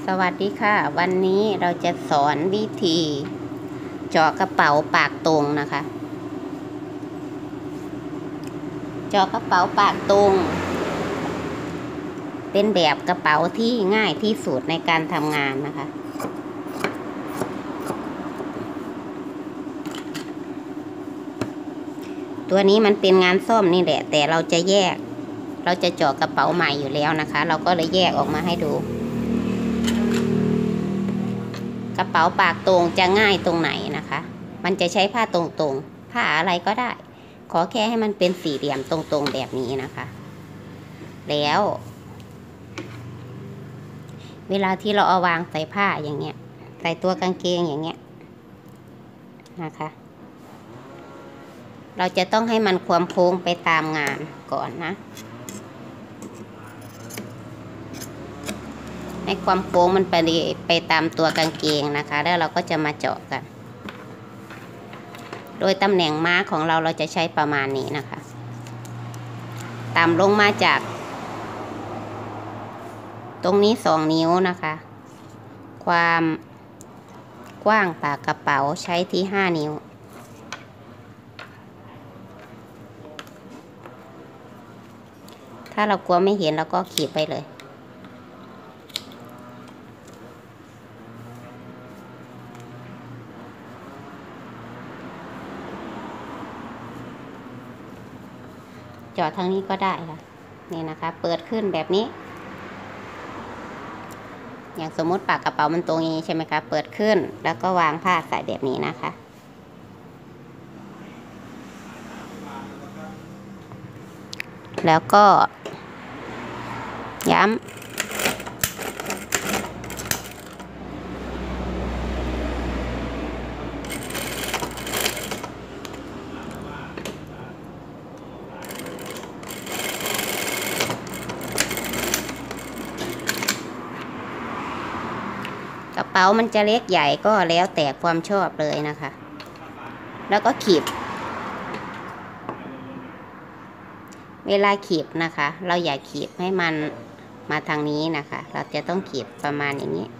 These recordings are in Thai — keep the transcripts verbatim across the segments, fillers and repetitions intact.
สวัสดีค่ะวันนี้เราจะสอนวิธีเจาะกระเป๋าปากตรงนะคะเจาะกระเป๋าปากตรงเป็นแบบกระเป๋าที่ง่ายที่สุดในการทำงานนะคะตัวนี้มันเป็นงานซ่อมนี่แหละแต่เราจะแยกเราจะเจาะกระเป๋าใหม่อยู่แล้วนะคะเราก็เลยแยกออกมาให้ดูกระเป๋าปากตรงจะง่ายตรงไหนนะคะมันจะใช้ผ้าตรงๆผ้าอะไรก็ได้ขอแค่ให้มันเป็นสี่เหลี่ยมตรงๆแบบนี้นะคะแล้วเวลาที่เราเอาวางใส่ผ้าอย่างเงี้ยใส่ตัวกางเกงอย่างเงี้ยนะคะเราจะต้องให้มันความโค้งไปตามงานก่อนนะให้ความโค้งมันไปไปตามตัวกางเกงนะคะแล้วเราก็จะมาเจาะกันโดยตำแหน่งม้าของเราเราจะใช้ประมาณนี้นะคะต่ำลงมาจากตรงนี้สองนิ้วนะคะความกว้างปากกระเป๋าใช้ที่ห้านิ้วถ้าเรากลัวไม่เห็นเราก็ขีดไปเลยเจาะทางนี้ก็ได้ค่ะนี่นะคะเปิดขึ้นแบบนี้อย่างสมมติปากกระเป๋ามันตรงนี้ใช่ไหมคะเปิดขึ้นแล้วก็วางผ้าใส่แบบนี้นะคะแล้วก็ย้ำกระเป๋ามันจะเล็กใหญ่ก็แล้วแต่ความชอบเลยนะคะแล้วก็ขีดเวลาขีดนะคะเราอย่าขีดให้มันมาทางนี้นะคะเราจะต้องขีดประมาณอย่างนี้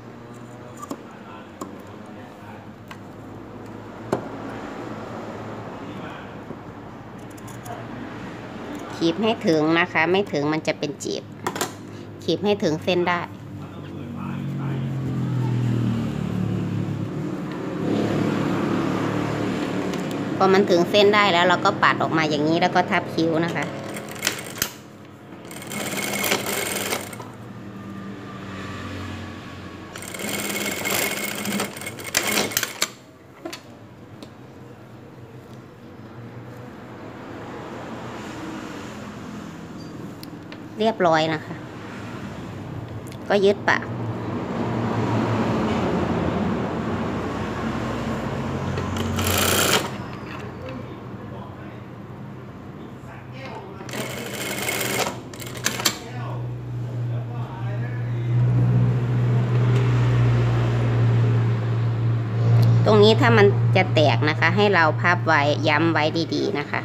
ขีดให้ถึงนะคะไม่ถึงมันจะเป็นจีบขีดให้ถึงเส้นได้พอมันถึงเส้นได้แล้วเราก็ปัดออกมาอย่างนี้แล้วก็ทับคิ้วนะคะเรียบร้อยนะคะก็ยึดปากตรงนี้ถ้ามันจะแตกนะคะให้เราพับไว้ย้ำไว้ดีๆนะคะ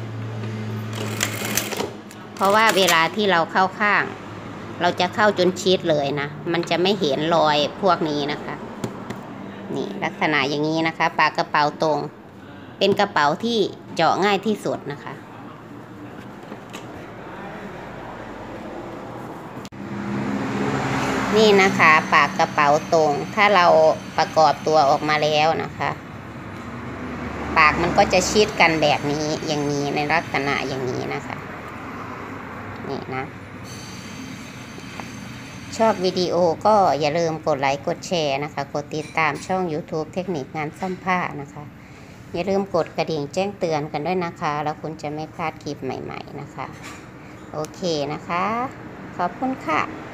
เพราะว่าเวลาที่เราเข้าข้างเราจะเข้าจนชิดเลยนะมันจะไม่เห็นรอยพวกนี้นะคะนี่ลักษณะอย่างนี้นะคะปากกระเป๋าตรงเป็นกระเป๋าที่เจาะง่ายที่สุดนะคะนี่นะคะปากกระเป๋าตรงถ้าเราประกอบตัวออกมาแล้วนะคะปากมันก็จะชิดกันแบบนี้อย่างนี้ในลักษณะอย่างนี้นะคะนี่นะชอบวิดีโอก็อย่าลืมกดไลค์กดแชร์นะคะกดติดตามช่อง YouTube เทคนิคงานซ่อมผ้านะคะอย่าลืมกดกระดิ่งแจ้งเตือนกันด้วยนะคะแล้วคุณจะไม่พลาดคลิปใหม่ๆนะคะโอเคนะคะขอบคุณค่ะ